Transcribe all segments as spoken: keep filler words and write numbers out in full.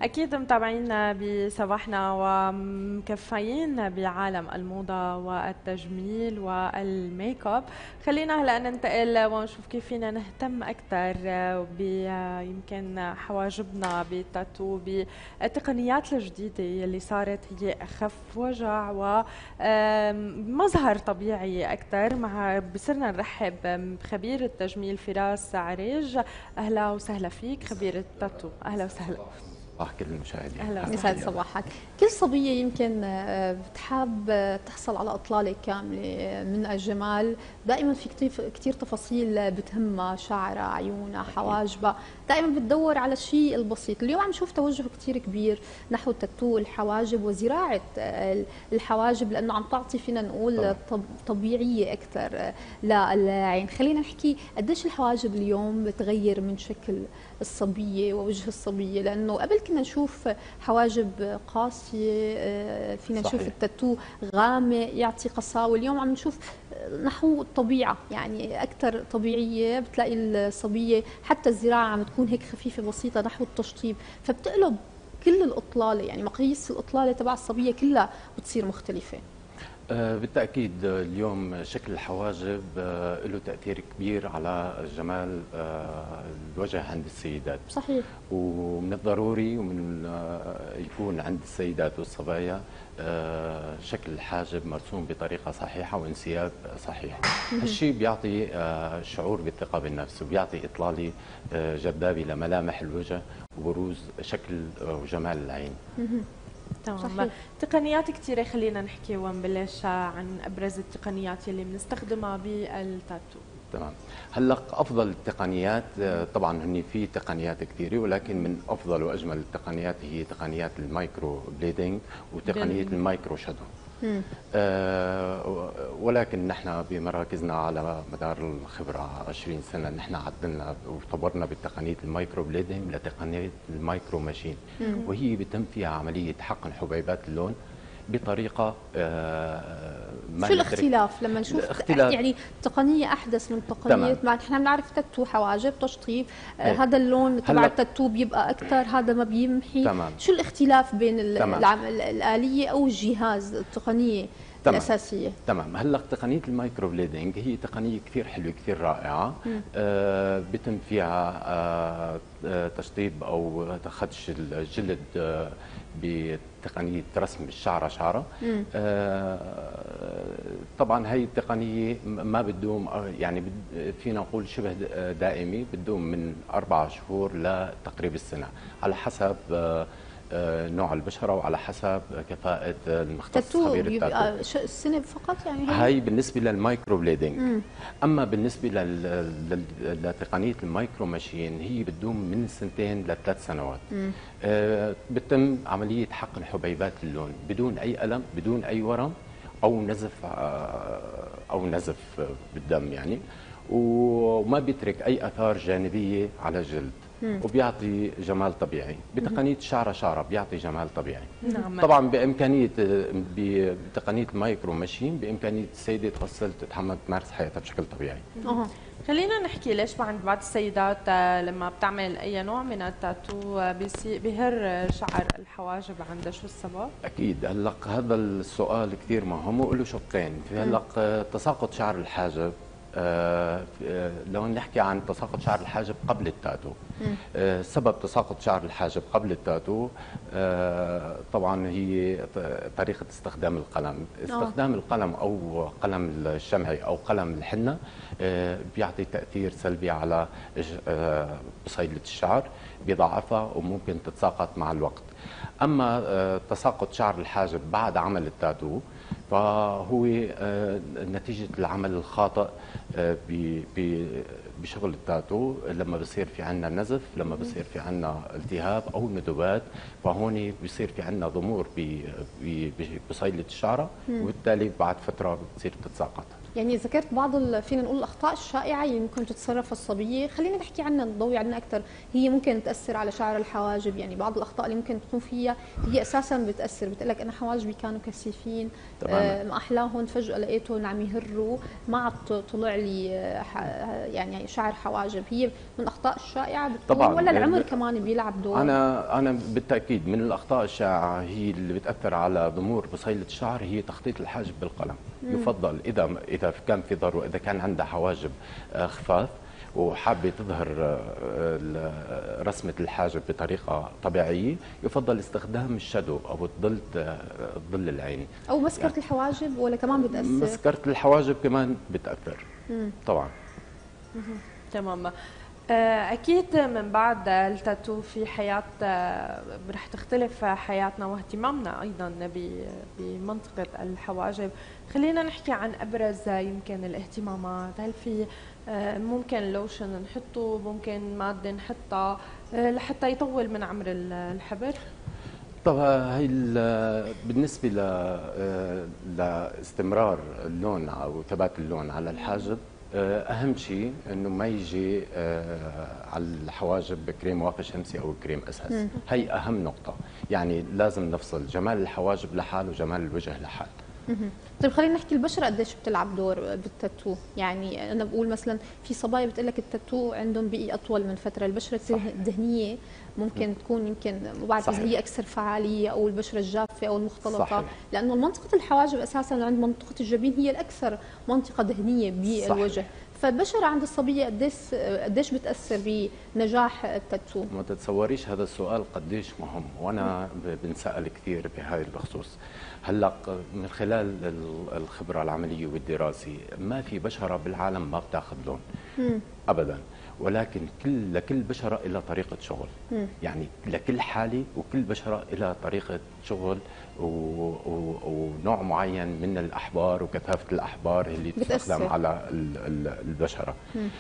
أكيد متابعينا بصباحنا ومكفيين بعالم الموضة والتجميل والميك اب. خلينا هلا ننتقل ونشوف كيف فينا نهتم أكثر بيمكن حواجبنا بالتاتو بالتقنيات الجديدة اللي صارت هي أخف وجع ومظهر طبيعي أكثر. مع بصرنا نرحب بخبير التجميل فراس عريج. أهلا وسهلا فيك خبير التاتو، أهلا وسهلا. صباح كل المشاهدين. اهلا يسعد صباحك. كل صبيه يمكن بتحب تحصل على اطلاله كامله من الجمال، دائما في كثير كثير تفاصيل بتهمها، شعرها، عيونها، حواجبها، دائما بتدور على الشيء البسيط. اليوم عم نشوف توجه كثير كبير نحو تاتو الحواجب وزراعه الحواجب، لانه عم تعطي فينا نقول طبيعيه اكثر للعين. خلينا نحكي قديش الحواجب اليوم بتغير من شكل الصبيه ووجه الصبيه، لانه قبل كنا نشوف حواجب قاسيه، فينا نشوف التاتو غامق يعطي قساوه، اليوم عم نشوف نحو الطبيعه، يعني اكثر طبيعيه. بتلاقي الصبيه حتى الزراعه عم تكون هيك خفيفه بسيطه نحو التشطيب، فبتقلب كل الاطلاله، يعني مقاييس الاطلاله تبع الصبيه كلها بتصير مختلفه. بالتأكيد اليوم شكل الحواجب له تأثير كبير على جمال الوجه عند السيدات. صحيح. ومن الضروري ومن يكون عند السيدات والصبايا شكل الحاجب مرسوم بطريقة صحيحة وانسياب صحيح. هالشيء بيعطي شعور بالثقة بالنفس وبيعطي إطلالة جذابة لملامح الوجه وبروز شكل وجمال العين. تمام. تقنيات كثيرة، خلينا نحكي ونبلش عن أبرز التقنيات اللي بنستخدمها بالتاتو. تمام. هلا افضل التقنيات طبعا هن في تقنيات كثيره، ولكن من افضل واجمل التقنيات هي تقنيات المايكرو بليدنج وتقنيه المايكرو شادو. آه ولكن نحن بمراكزنا على مدار الخبره عشرين سنه نحن عدلنا وطورنا بتقنيه المايكرو بليدنج لتقنيه المايكرو ماشين، وهي بتم فيها عمليه حقن حبيبات اللون بطريقه آه ما شو الاختلاف لما نشوف اختلاف يعني تقنيه احدث من تقنيه؟ مع نحن بنعرف تاتو حواجب تشطيب، آه هذا اللون تبع التاتو بيبقى اكثر، هذا ما بيمحي. تمام. شو الاختلاف بين العمل الاليه او الجهاز التقنيه تمام. الاساسيه؟ تمام. هلا تقنيه المايكرو بليدنج هي تقنيه كثير حلوه كثير رائعه، آه بيتم فيها آه تشطيب او خدش الجلد آه بتقنيه رسم الشعره شعره. آه طبعا هي التقنيه ما بتدوم، يعني فينا نقول شبه دائمي، بتدوم من اربع شهور لتقريب السنه على حسب آه نوع البشره وعلى حسب كفاءه المختص خبير التاتو. السنه فقط يعني؟ هي بالنسبه للمايكرو بليدنج. اما بالنسبه لتقنيه المايكرو ماشين هي بتدوم من سنتين لثلاث سنوات. آه بتم عمليه حقن حبيبات اللون بدون اي الم، بدون اي ورم او نزف آه او نزف بالدم يعني، وما بيترك اي اثار جانبيه على الجلد، وبيعطي جمال طبيعي. بتقنيه شعره شعره بيعطي جمال طبيعي. نعم. طبعا بامكانيه بتقنيه المايكرو ماشين بامكانيه السيده تغسل تتحمل تمارس حياتها بشكل طبيعي. أه. خلينا نحكي ليش عند بعض السيدات لما بتعمل اي نوع من التاتو بيهر شعر الحواجب عندها، شو السبب؟ اكيد. هلا هذا السؤال كثير مهم وله شقين. في هلا تساقط شعر الحاجب، آه لو نحكي عن تساقط شعر الحاجب قبل التاتو، آه سبب تساقط شعر الحاجب قبل التاتو آه طبعا هي طريقة استخدام القلم. استخدام أوه. القلم أو قلم الشمعي أو قلم الحنة آه بيعطي تأثير سلبي على آه بصيلة الشعر، بيضعفها وممكن تتساقط مع الوقت. أما آه تساقط شعر الحاجب بعد عمل التاتو فهو نتيجة العمل الخاطئ بشغل التاتو، لما بصير في عنا نزف، لما بصير في عنا التهاب أو ندبات، فهون بصير في عنا ضمور بصيلة الشعرة، وبالتالي بعد فترة بتصير تتساقط. يعني ذكرت بعض ال... فينا نقول الاخطاء الشائعه اللي ممكن تتصرف الصبيه، خلينا نحكي عنها نضوي عنها اكثر. هي ممكن تاثر على شعر الحواجب، يعني بعض الاخطاء اللي ممكن تقوم فيها هي اساسا بتاثر، بتقول لك انا حواجبي كانوا كثيفين آه ما احلاهم، فجاه لقيتهم عم يهروا، ما عاد طلع لي آه يعني شعر حواجب. هي من الاخطاء الشائعه طبعا، ولا العمر كمان بيلعب دور؟ انا انا بالتاكيد من الاخطاء الشائعه هي اللي بتاثر على ضمور بصيله الشعر هي تخطيط الحاجب بالقلم. مم. يفضل اذا اذا كان في ضروره، اذا كان عندها حواجب خفاف وحابه تظهر رسمه الحاجب بطريقه طبيعيه، يفضل استخدام الشادو او الظل ظل العين او مسكره يعني الحواجب، ولا كمان بتاثر؟ مسكره الحواجب كمان بتاثر. مم. طبعا. مم. تمام. أكيد من بعد التاتو في حياة رح تختلف حياتنا واهتمامنا أيضا بمنطقة الحواجب. خلينا نحكي عن أبرز يمكن الاهتمامات. هل في ممكن لوشن نحطه، ممكن مادة نحطها لحتى يطول من عمر الحبر؟ طبعا هي بالنسبة لاستمرار اللون أو ثبات اللون على الحاجب، أهم شيء إنه ما يجي على الحواجب كريم واقي شمسي أو كريم أساس. هي أهم نقطة، يعني لازم نفصل جمال الحواجب لحال وجمال الوجه لحال. طيب خلينا نحكي البشره قديش بتلعب دور بالتاتو؟ يعني انا بقول مثلا في صبايا بتقول لك التاتو عندهم بقي اطول من فتره، البشره الدهنيه ممكن تكون يمكن ما بعرف اذا هي اكثر فعاليه، او البشره الجافه او المختلطه. صحيح. لانه منطقه الحواجب اساسا عند منطقه الجبين هي الاكثر منطقه دهنيه بالوجه. صحيح. فالبشره عند الصبيه قديش قديش بتاثر بنجاح التاتو؟ ما تتصوريش هذا السؤال قديش مهم، وانا بنسال كثير بهاي البخصوص. هلا من خلال الخبره العمليه والدراسه، ما في بشره بالعالم ما بتاخذ لون. مم. ابدا، ولكن كل لكل بشره لها طريقه شغل. مم. يعني لكل حاله وكل بشره لها طريقه شغل و... و... ونوع معين من الاحبار وكثافه الاحبار اللي تستخدم على البشره.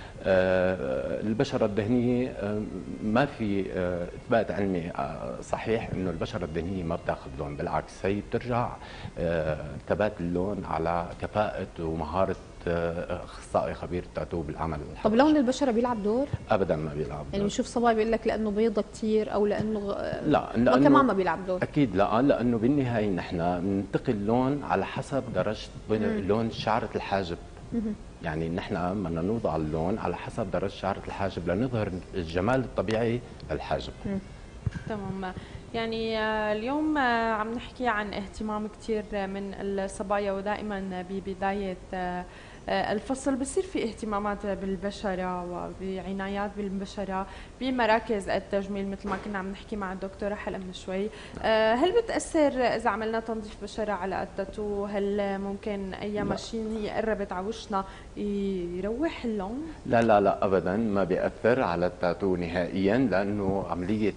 آه البشره الدهنيه آه ما في آه اثبات علمي آه صحيح انه البشره الدهنيه ما بتاخذ لون، بالعكس هي بترجع آه ثبات اللون على كفاءه ومهاره اخصائي خبير التاتو بالعمل الحرش. طب لون البشره بيلعب دور؟ ابدا ما بيلعب دور. يعني بنشوف صبايا بيقول لك لانه بيضة كثير او لانه غ... لا ما كمان ما بيلعب دور. اكيد لا، لانه بالنهايه نحن بننتقي اللون على حسب درجه لون شعره الحاجب. مم. يعني نحن بدنا نوضع اللون على حسب درجه شعره الحاجب لنظهر الجمال الطبيعي للحاجب. تمام. يعني اليوم عم نحكي عن اهتمام كثير من الصبايا، ودائما ببدايه الفصل بصير في اهتمامات بالبشره وبعنايات بالبشره بمراكز التجميل مثل ما كنا عم نحكي مع الدكتوره حلا من شوي. هل بتاثر اذا عملنا تنظيف بشره على التاتو؟ هل ممكن اي ماشين هي قربت على وشنا يروح اللون؟ لا لا لا ابدا ما بياثر على التاتو نهائيا، لانه عمليه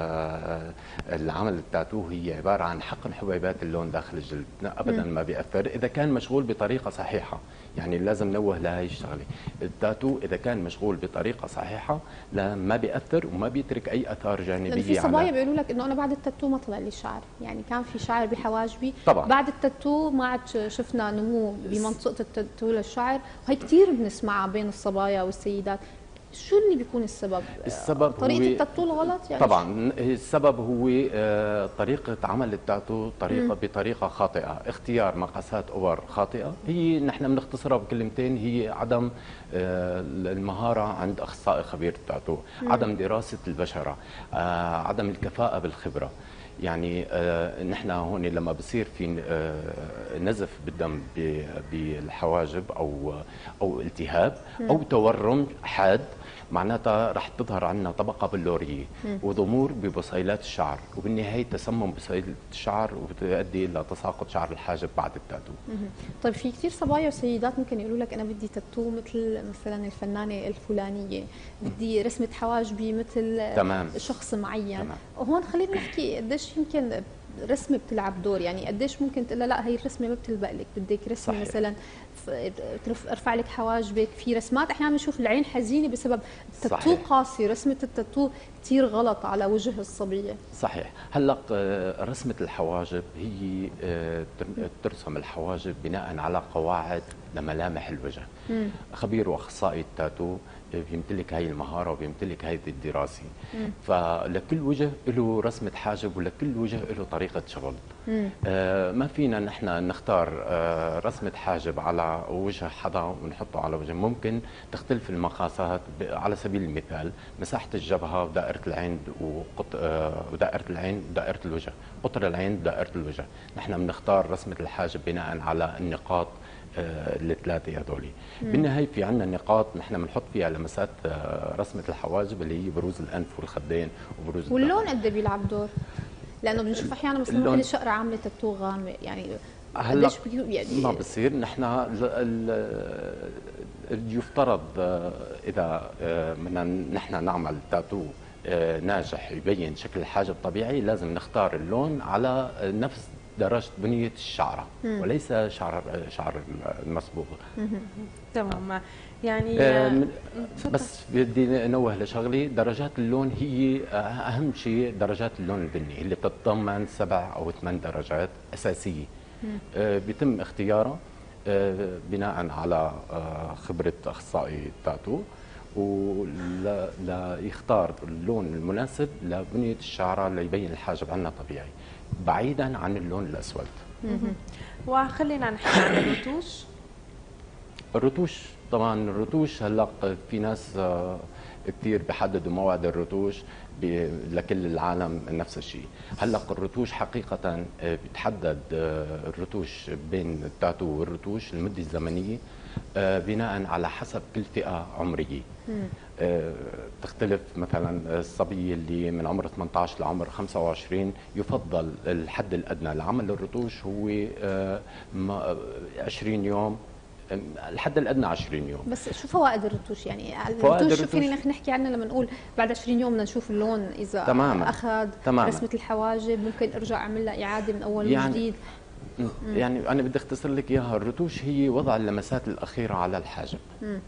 العمل التاتو هي عباره عن حقن حبيبات اللون داخل الجلد. ابدا ما بياثر اذا كان مشغول بطريقه صحيحه. يعني لازم نوه لهي الشغله، التاتو اذا كان مشغول بطريقه صحيحه لا ما بياثر وما بيترك اي اثار جانبيه. في صبايا بيقولوا لك انه انا بعد التاتو ما طلع لي شعر، يعني كان في شعر بحواجبي طبعا بعد التاتو ما عاد شفنا نمو بمنطقه التاتو للشعر، وهي كثير بنسمعها بين الصبايا والسيدات. شو اللي بيكون السبب؟ السبب طريقة التاتو الغلط يعني؟ طبعا السبب هو طريقة عمل التاتو طريقة مم. بطريقة خاطئة، اختيار مقاسات اوفر خاطئة. هي نحن بنختصرها بكلمتين، هي عدم المهارة عند اخصائي خبير التاتو، مم. عدم دراسة البشرة، عدم الكفاءة بالخبرة. يعني آه نحن هون لما بصير في آه نزف بالدم بالحواجب او او التهاب او تورم حاد، معناتها رح تظهر عندنا طبقه بلوريه وضمور ببصيلات الشعر، وبالنهايه تسمم بصيلات الشعر وبتؤدي الى تساقط شعر الحاجب بعد التاتو. طيب في كثير صبايا وسيدات ممكن يقولوا لك انا بدي تاتو مثل مثلا الفنانه الفلانيه، بدي رسمه حواجبي مثل تمام. شخص معين. تمام. هون خلينا نحكي قديش يمكن رسمه بتلعب دور، يعني قديش ممكن تقول لا هي الرسمه ما بتلبق لك، بدك رسمه صحيح. مثلا ارفع لك حواجبك. في رسمات احيانا بنشوف العين حزينه بسبب التاتو قاسي، رسمه التاتو كثير غلط على وجه الصبيه. صحيح. هلا رسمه الحواجب هي ترسم الحواجب بناء على قواعد لملامح الوجه. مم. خبير واخصائي التاتو بيمتلك هاي المهاره وبيمتلك هاي الدراسه. مم. فلكل وجه له رسمه حاجب ولكل وجه له طريقه شغل. آه ما فينا نحن نختار آه رسمه حاجب على وجه حدا ونحطه على وجه. ممكن تختلف المقاسات. على سبيل المثال مساحه الجبهه ودائره العين وقط... آه ودائره العين ودائره الوجه، قطر العين ودائره الوجه. نحن بنختار رسمه الحاجب بناء على النقاط آه الثلاثه هذول. بالنهايه في عندنا نقاط نحن بنحط فيها لمسات آه رسمه الحواجب اللي هي بروز الانف والخدين وبروز واللون الدقن. قد ايه بيلعب دور؟ لانه بنشوف احيانا مثلا اللون- كل شقره عامله تاتو غامق، يعني هلا قديش بي- يعني ما بصير. نحن ال- ال- يفترض آه، اذا آه، بدنا نحن نعمل تاتو آه، ناجح يبين شكل الحاجب طبيعي، لازم نختار اللون على نفس درجه بنيه الشعره وليس شعر شعر المصبوغ. تمام. يعني آه، آه، من- تفضل. بس بدي انوه لشغلي، درجات اللون هي آه، اهم شيء درجات اللون البني اللي بتتضمن سبع او ثمان درجات اساسيه. آه، بيتم اختيارها آه، بناء على آه، خبره اخصائي التاتو وليختار اللون المناسب لبنيه الشعره ليبين الحاجب عنا طبيعي بعيدا عن اللون الاسود. وخلينا نحكي عن الرتوش. الرتوش طبعا الرتوش هلا في ناس آه، كثير بحددوا موعد الرتوش ب- لكل العالم نفس الشيء. هلا الرتوش حقيقه آه، بتحدد آه، الرتوش بين التاتو والرتوش المده الزمنيه آه، بناء على حسب كل فئه عمريه. آه، تختلف. مثلا الصبيه اللي من عمر ثمانية عشر لعمر خمسة وعشرين يفضل الحد الادنى لعمل الرتوش هو آه، ما- عشرين يوم. الحد الادنى عشرين يوم. بس شو فوائد الرتوش؟ يعني فوائد الرتوش شو الرتوش- فينا نحن نحكي عنها لما نقول بعد عشرين يوم بدنا نشوف اللون اذا تماماً. اخذ تماماً. رسمه الحواجب، ممكن ارجع اعمل لها اعاده من اول يعني- وجديد. يعني انا بدي اختصر لك اياها. الرتوش هي وضع اللمسات الاخيره على الحاجب.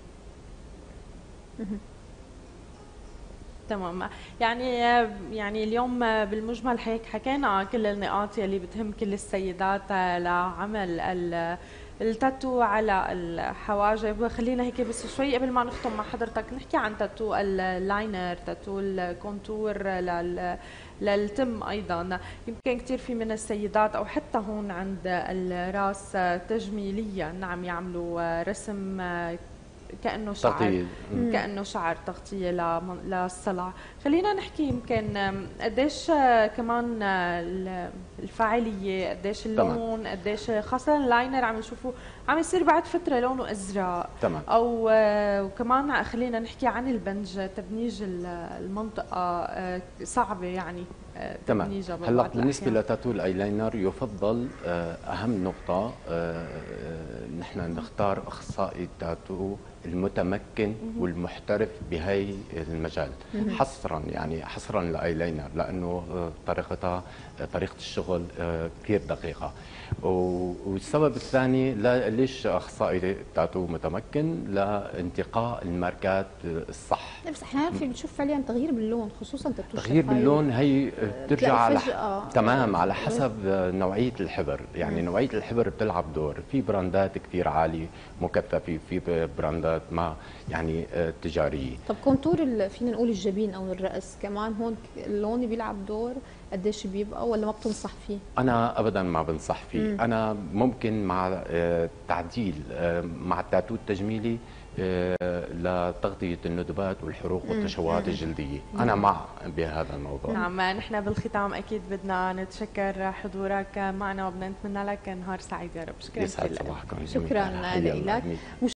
تمام. يعني يعني اليوم بالمجمل هيك حكينا كل النقاط يلي بتهم كل السيدات لعمل ال- التاتو على الحواجب. خلينا هيك بس شوي قبل ما نختم مع حضرتك نحكي عن تاتو اللاينر، تاتو الكونتور لل للتم ايضا. يمكن كثير في من السيدات او حتى هون عند الراس تجميليا نعم يعملوا رسم كأنه شعر، تغطية. مم. كأنه شعر تغطية لمن- للصلع. خلينا نحكي يمكن قديش كمان الفاعلية، قديش اللون، قديش خاصة اللاينر عم نشوفه عم يصير بعد فترة لونه أزرق. تمام. أو وكمان خلينا نحكي عن البنج، تبنيج المنطقة صعبة يعني تمام. تبنيجها هلا ببعض بالنسبه الأحيان. لتاتو الايلاينر يفضل آه، اهم نقطه آه، آه، نحن نختار اخصائي التاتو المتمكن والمحترف بهي المجال حصرا، يعني حصرا للايلاينر، لانه آه، طريقتها آه، طريقه الشغل آه، كثير دقيقه. و- والسبب الثاني لا- ليش اخصائي التاتو متمكن؟ لانتقاء الماركات الصح. بس احيانا في بنشوف فعليا تغيير باللون، خصوصا تاتو تغيير الشفايف. باللون هي بترجع بتلاقي على فجأة. تمام على حسب نوعيه الحبر. يعني نوعيه الحبر بتلعب دور. في براندات كثير عاليه مكثفه، في براندات ما يعني آه، تجاريه. طب كونتور ال- فينا نقول الجبين او الراس كمان هون اللون بيلعب دور، قديش بيبقى ولا ما بتنصح فيه؟ انا ابدا ما بنصح فيه. مم. انا ممكن مع آه، تعديل آه، مع التاتو التجميلي آه، لتغطيه الندبات والحروق والتشوهات الجلديه. انا مع بهذا الموضوع. نعم. نحن بالختام أكيد بدنا نتشكر حضورك معنا وبدنا نتمنى لك نهار سعيد يا رب. شكرا يسعد كثير لك. صباحكم. شكراً جميعاً. حيا الله. لك.